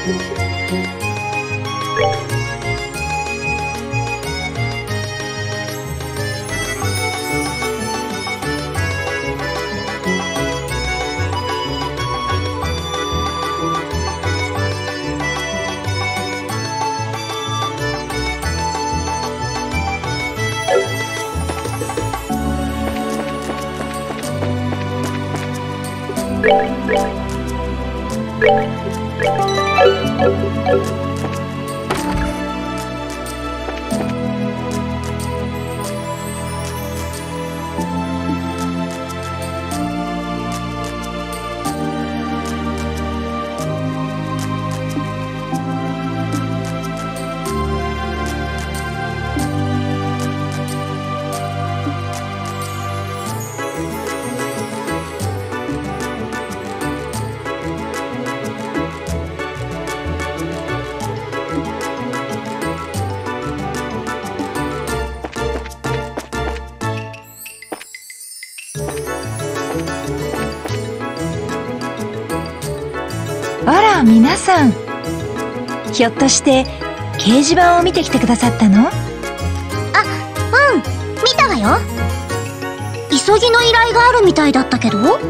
あら、皆さん、ひょっとして掲示板を見てきてくださったの？ あ、うん、見たわよ。急ぎの依頼があるみたいだったけど。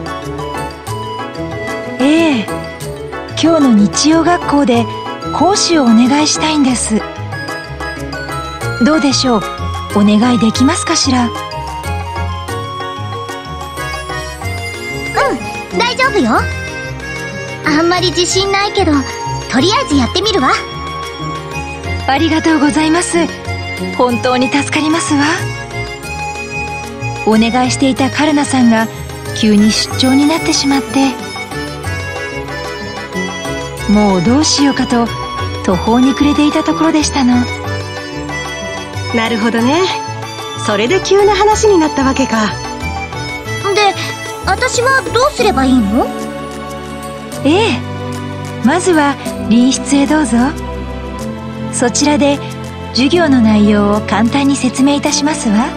ええ、今日の日曜学校で講師をお願いしたいんです。どうでしょう、お願いできますかしら？ うん、大丈夫よ。あんまり自信ないけど、とりあえずやってみるわ。 ありがとうございます。本当に助かりますわ。お願いしていたカルナさんが急に出張になってしまって、もうどうしようかと途方に暮れていたところでしたの。 なるほどね。それで急な話になったわけか。 で、私はどうすればいいの？ ええ、まずは隣室へどうぞ。そちらで授業の内容を簡単に説明いたしますわ。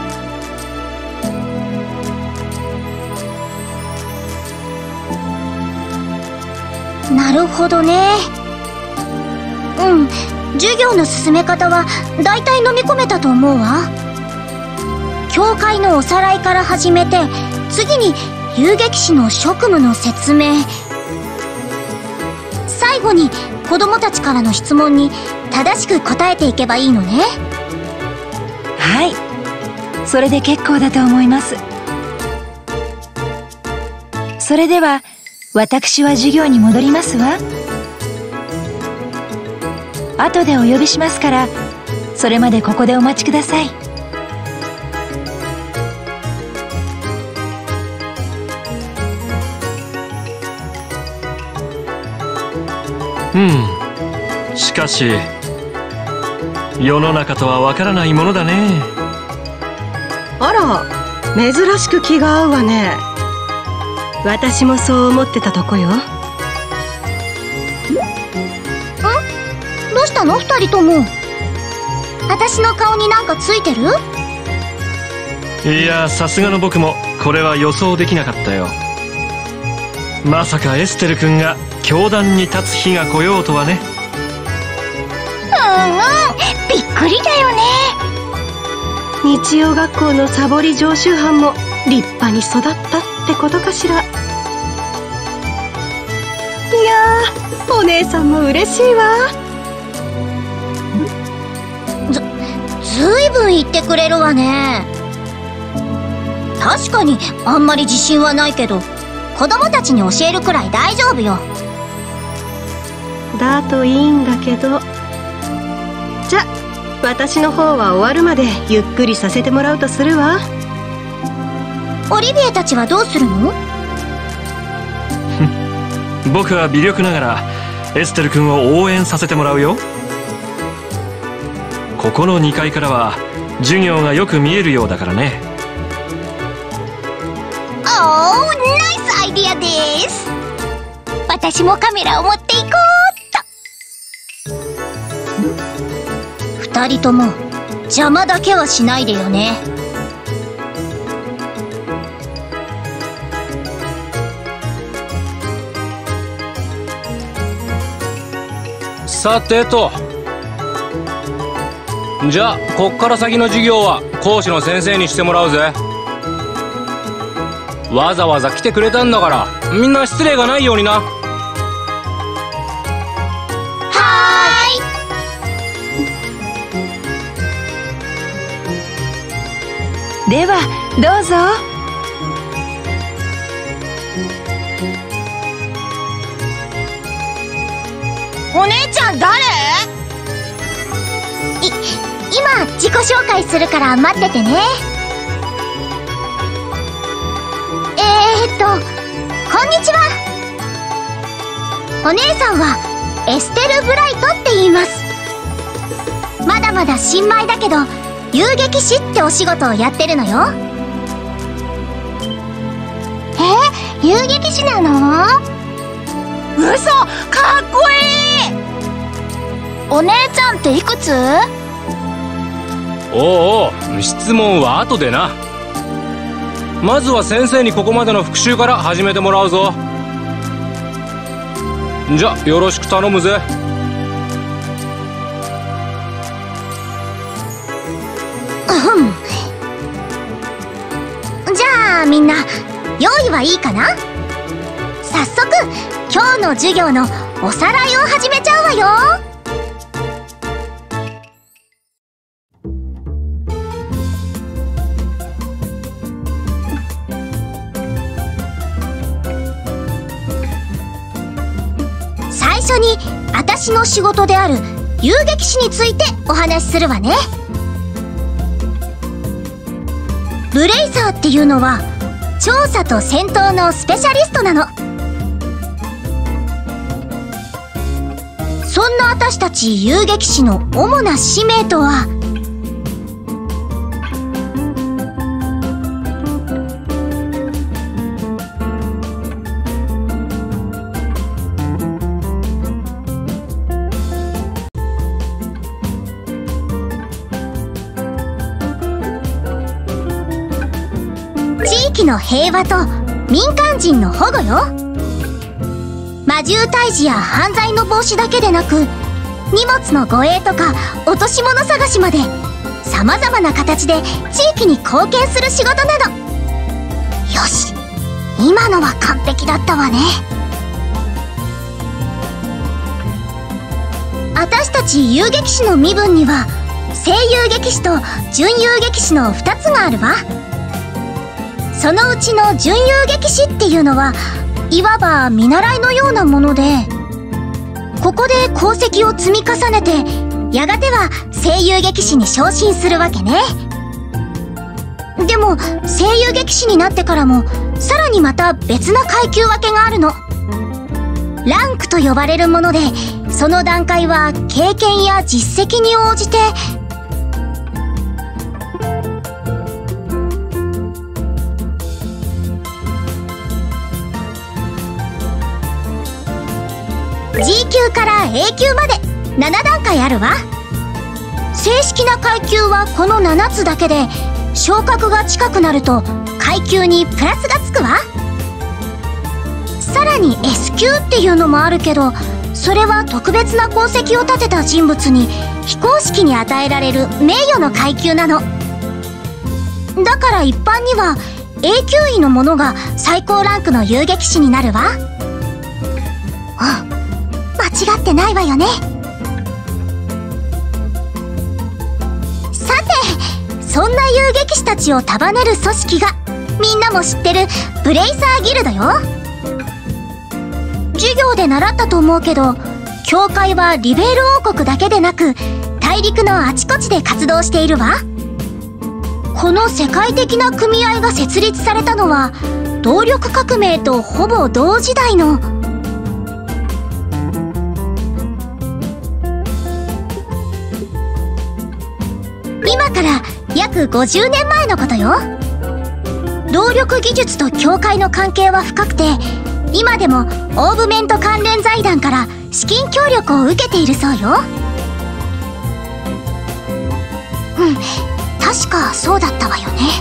なるほどね。うん、授業の進め方はだいたい飲み込めたと思うわ。教会のおさらいから始めて、次に遊撃士の職務の説明、最後に子供たちからの質問に正しく答えていけばいいのね。 はい、それで結構だと思います。それでは私は授業に戻りますわ。後でお呼びしますから、それまでここでお待ちください。 しかし世の中とはわからないものだね。 あら、珍しく気が合うわね。私もそう思ってたとこよ。 どうしたの二人とも。私の顔になんかついてる？ いや、さすがの僕もこれは予想できなかったよ。まさかエステル君が教壇に立つ日が来ようとはね。 びっくりだよね。 日曜学校のサボり常習犯も立派に育ったってことかしら。いやー、お姉さんも嬉しいわ。 ずいぶん言ってくれるわね。確かにあんまり自信はないけど、子供たちに教えるくらい大丈夫よ。 だといいんだけど。じゃ、私の方は終わるまでゆっくりさせてもらうとするわ。 オリビエたちはどうするの？ 僕は微力ながらエステル君を応援させてもらうよ。ここの2階からは授業がよく見えるようだからね。 おー、ナイスアイディアです。私もカメラを持っていこうっと。2人とも邪魔だけはしないでよね。 さてと、じゃあこっから先の授業は講師の先生にしてもらうぜ。わざわざ来てくれたんだからみんな失礼がないようにな。 ではどうぞ。 お姉ちゃん誰？今自己紹介するから待っててね。こんにちは。お姉さんはエステル・ブライトって言います。まだまだ新米だけど遊撃士ってお仕事をやってるのよ。遊撃士なの？嘘、かっこいい。お姉ちゃんっていくつ？ おうおう、質問は後でな。まずは先生にここまでの復習から始めてもらうぞ。じゃよろしく頼むぜ。 じゃあみんな用意はいいかな？早速今日の授業のおさらいを始めちゃうわよ。最初に私の仕事である遊撃士についてお話しするわね。ブレイザーっていうのは調査と戦闘のスペシャリストなの。そんな私たち遊撃士の主な使命とは、地域の平和と民間人の保護よ。魔獣退治や犯罪の防止だけでなく、荷物の護衛とか落とし物探しまで様々な形で地域に貢献する仕事なの。よし、今のは完璧だったわね。私たち遊撃士の身分には正遊撃士と準遊撃士の2つがあるわ。そのうちの準遊撃士っていうのはいわば見習いのようなもので、ここで功績を積み重ねてやがては正遊撃士に昇進するわけね。でも正遊撃士になってからもさらにまた別な階級分けがあるの。ランクと呼ばれるもので、その段階は経験や実績に応じてG 級から A 級まで7段階あるわ。正式な階級はこの7つだけで、昇格が近くなると階級にプラスがつくわ。さらに S 級っていうのもあるけど、それは特別な功績を立てた人物に非公式に与えられる名誉の階級なの。だから一般には A 級位の者が最高ランクの遊撃士になるわ。間違ってないわよね。さて、そんな遊撃士たちを束ねる組織がみんなも知ってるブレイサーギルドよ。授業で習ったと思うけど、教会はリベール王国だけでなく大陸のあちこちで活動しているわ。この世界的な組合が設立されたのは動力革命とほぼ同時代の今から約50年前のことよ。動力技術と教会の関係は深くて、今でもオーブメント関連財団から資金協力を受けているそうよ。確かそうだったわよね。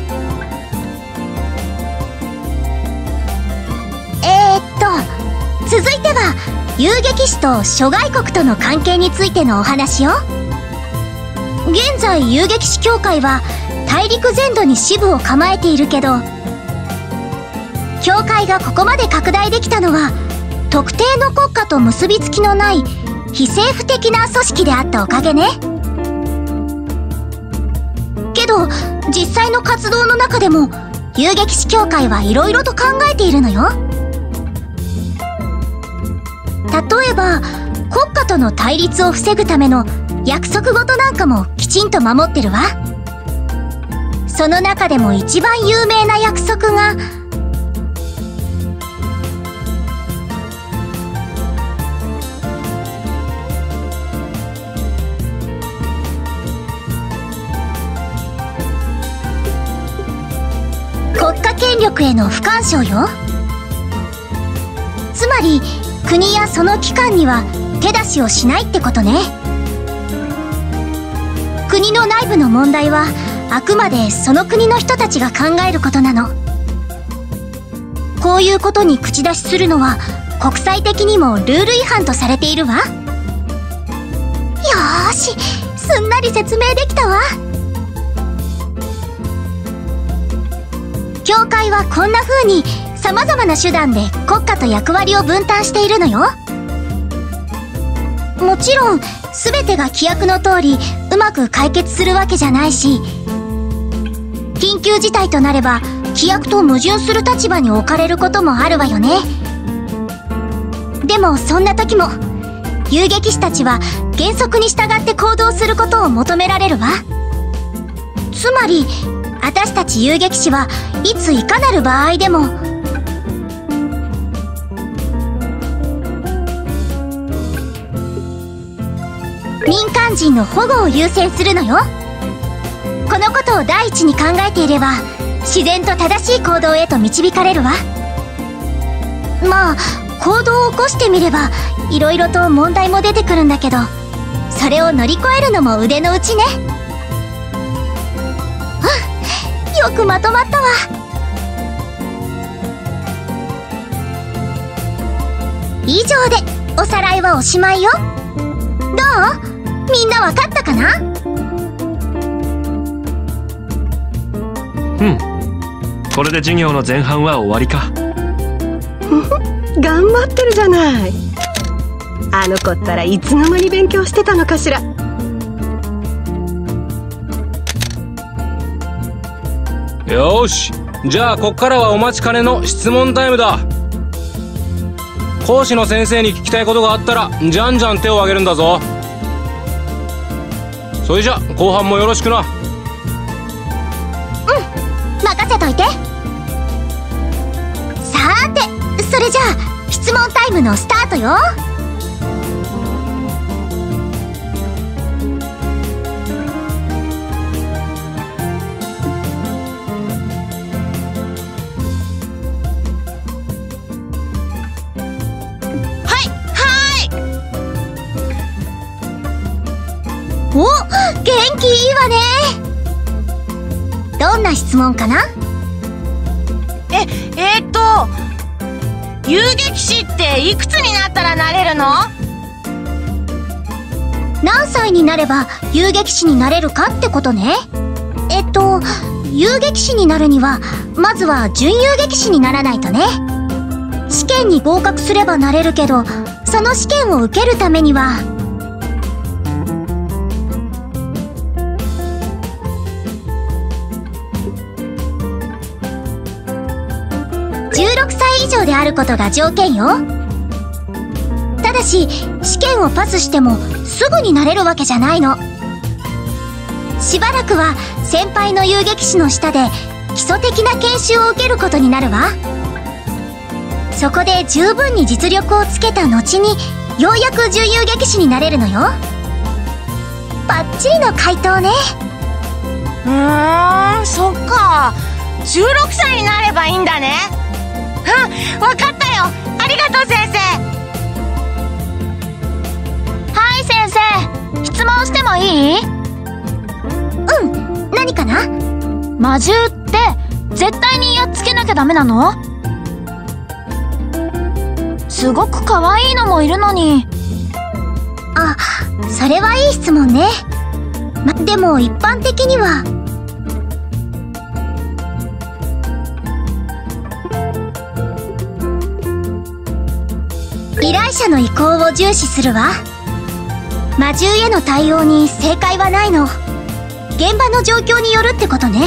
続いては遊撃士と諸外国との関係についてのお話よ。現在遊撃士協会は大陸全土に支部を構えているけど、協会がここまで拡大できたのは特定の国家と結びつきのない非政府的な組織であったおかげね。けど実際の活動の中でも遊撃士協会はいろいろと考えているのよ。例えば国家との対立を防ぐための約束事なんかもきちんと守ってるわ。その中でも一番有名な約束が国家権力への不干渉よ。つまり国やその機関には手出しをしないってことね。国の内部の問題はあくまでその国の人たちが考えることなの。こういうことに口出しするのは国際的にもルール違反とされているわ。よーし、すんなり説明できたわ。協会はこんな風に様々な手段で国家と役割を分担しているのよ。もちろん全てが規約の通りうまく解決するわけじゃないし、緊急事態となれば規約と矛盾する立場に置かれることもあるわよね。でもそんな時も遊撃士たちは原則に従って行動することを求められるわ。つまり私たち遊撃士はいついかなる場合でも民間人の保護を優先するのよ。このことを第一に考えていれば自然と正しい行動へと導かれるわ。まあ行動を起こしてみればいろいろと問題も出てくるんだけど、それを乗り越えるのも腕の内ね。よくまとまったわ。以上でおさらいはおしまいよ。どう？みんなわかったかな？ うん。これで授業の前半は終わりか。 頑張ってるじゃない。あの子ったらいつの間に勉強してたのかしら。 よーし、じゃあこっからはお待ちかねの質問タイムだ。講師の先生に聞きたいことがあったらじゃんじゃん手を挙げるんだぞ。それじゃ後半もよろしくな。 任せといて。さーて、それじゃあ質問タイムのスタートよ。お、元気いいわね。どんな質問かな？ 遊撃士っていくつになったらなれるの？ 何歳になれば遊撃士になれるかってことね。遊撃士になるにはまずは準遊撃士にならないとね。試験に合格すればなれるけど、その試験を受けるためには16歳以上であることが条件よ。ただし試験をパスしてもすぐになれるわけじゃないの。しばらくは先輩の遊撃士の下で基礎的な研修を受けることになるわ。そこで十分に実力をつけた後にようやく準遊撃士になれるのよ。バッチリの回答ね。 そっか。16歳になればいいんだね。わかったよ。ありがとう先生。はい先生、質問してもいい？ 何かな？ 魔獣って絶対にやっつけなきゃダメなの？ すごく可愛いのもいるのに。あ、それはいい質問ね。でも一般的には。依頼者の意向を重視するわ。魔獣への対応に正解はないの。現場の状況によるってことね。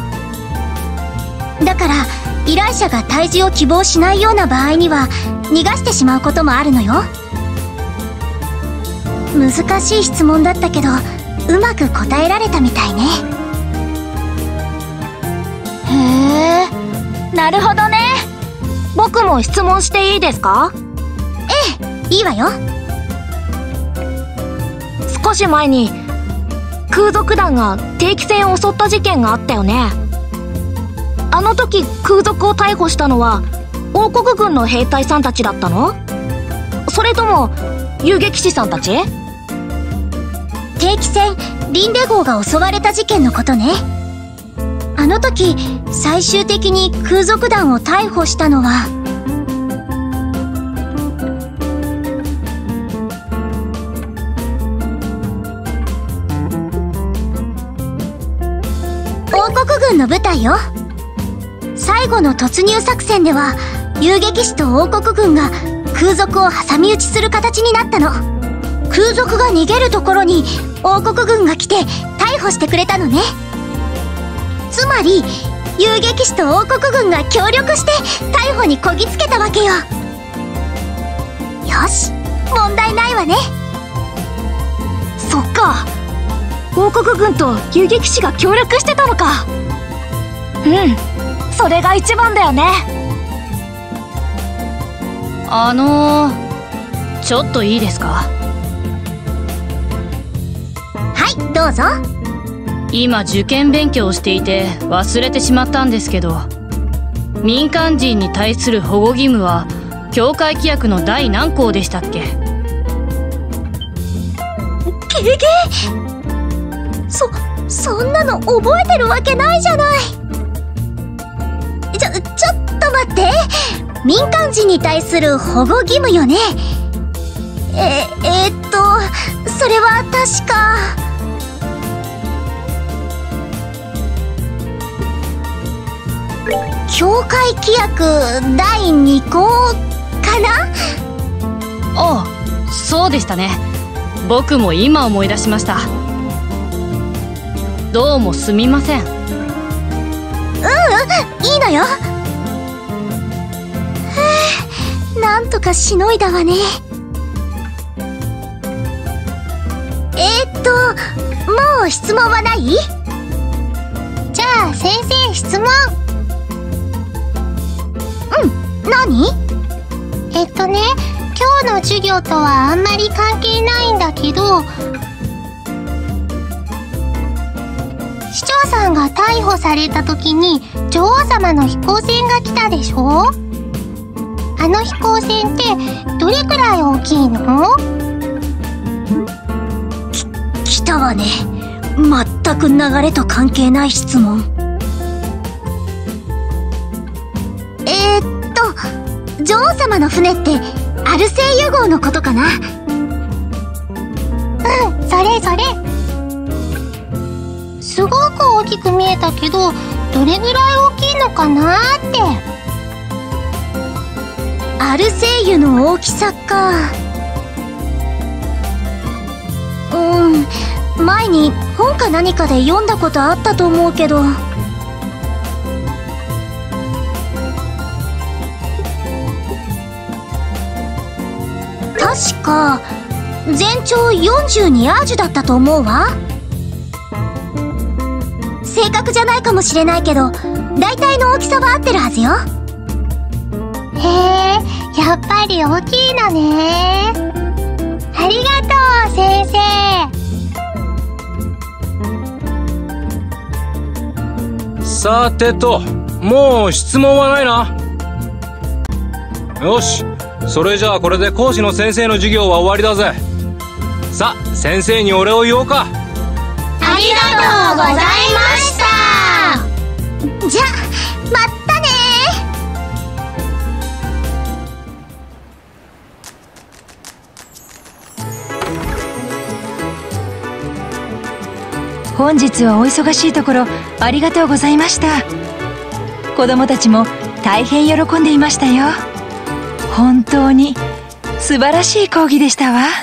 だから依頼者が退治を希望しないような場合には逃がしてしまうこともあるのよ。難しい質問だったけどうまく答えられたみたいね。へえ、なるほどね。僕も質問していいですか？ええ、いいわよ。少し前に空賊団が定期船を襲った事件があったよね。あの時空賊を逮捕したのは王国軍の兵隊さんたちだったの？それとも遊撃士さんたち？定期船リンデ号が襲われた事件のことね。あの時最終的に空賊団を逮捕したのは王国軍の部隊よ。最後の突入作戦では遊撃士と王国軍が空賊を挟み撃ちする形になったの。空賊が逃げるところに王国軍が来て逮捕してくれたのね。つまり遊撃士と王国軍が協力して逮捕にこぎつけたわけよ。よし、問題ないわね。そっか、王国軍と遊撃士が協力してたのか。うん、それが一番だよね。 ちょっといいですか？ はい、どうぞ。 今受験勉強をしていて忘れてしまったんですけど、民間人に対する保護義務は教会規約の第何項でしたっけ？ そんなの覚えてるわけないじゃない。ちょっと待って。民間人に対する保護義務よね。それは確か。教会規約第2項かな？ ああ、そうでしたね。僕も今思い出しました。どうもすみません。 いいのよ。なんとかしのいだわね。もう質問はない？じゃあ先生、質問。何？今日の授業とはあんまり関係ないんだけど、市長さんが逮捕された時に女王様の飛行船が来たでしょ？あの飛行船ってどれくらい大きいの？来たわね。全く流れと関係ない質問。女王様の船ってアルセイユ号のことかな？それ。すごく大きく見えたけど、どれぐらい大きいのかなって。アルセイユの大きさか。前に本か何かで読んだことあったと思うけど。確か全長42アージュだったと思うわ。正確じゃないかもしれないけど大体の大きさは合ってるはずよ。へえ、やっぱり大きいのね。ありがとう、先生。 さてと、もう質問はないな。よし、それじゃあこれで講師の先生の授業は終わりだぜ。さあ、先生にお礼を言おうか。 ありがとうございました。じゃ、まったねー。 本日はお忙しいところありがとうございました。子供たちも大変喜んでいましたよ。本当に素晴らしい講義でしたわ。 あ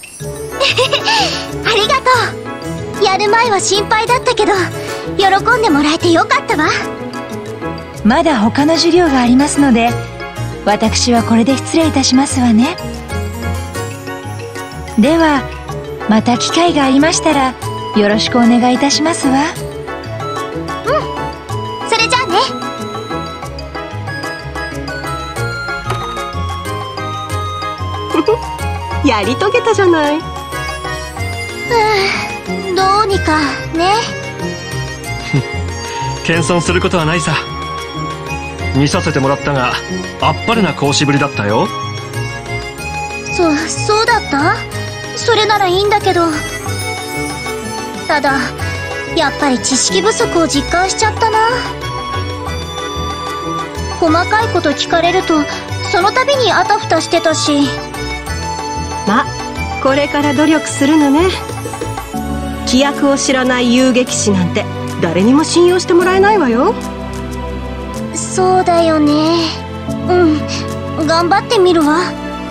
りがとう。やる前は心配だったけど、喜んでもらえてよかったわ。 まだ他の授業がありますので、私はこれで失礼いたしますわね。ではまた機会がありましたらよろしくお願いいたしますわ。 それじゃあね。 やり遂げたじゃない。 どうにかね。 謙遜することはないさ。見させてもらったが、あっぱれな講師ぶりだったよ。 そうだった？それならいいんだけど。ただやっぱり知識不足を実感しちゃったな。細かいこと聞かれるとその度にあたふたしてたし。 ま、これから努力するのね。規約を知らない遊撃士なんて誰にも信用してもらえないわよ。 そうだよね。頑張ってみるわ。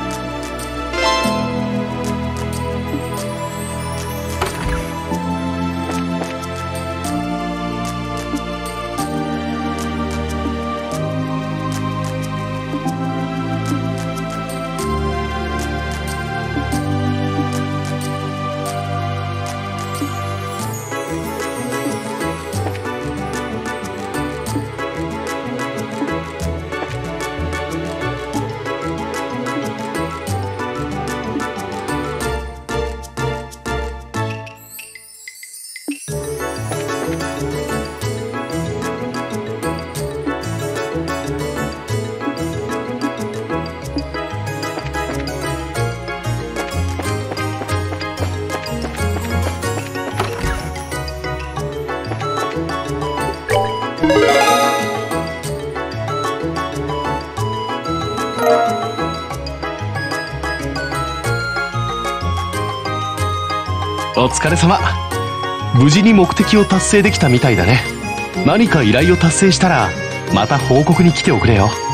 お疲れ様。無事に目的を達成できたみたいだね。何か依頼を達成したらまた報告に来ておくれよ。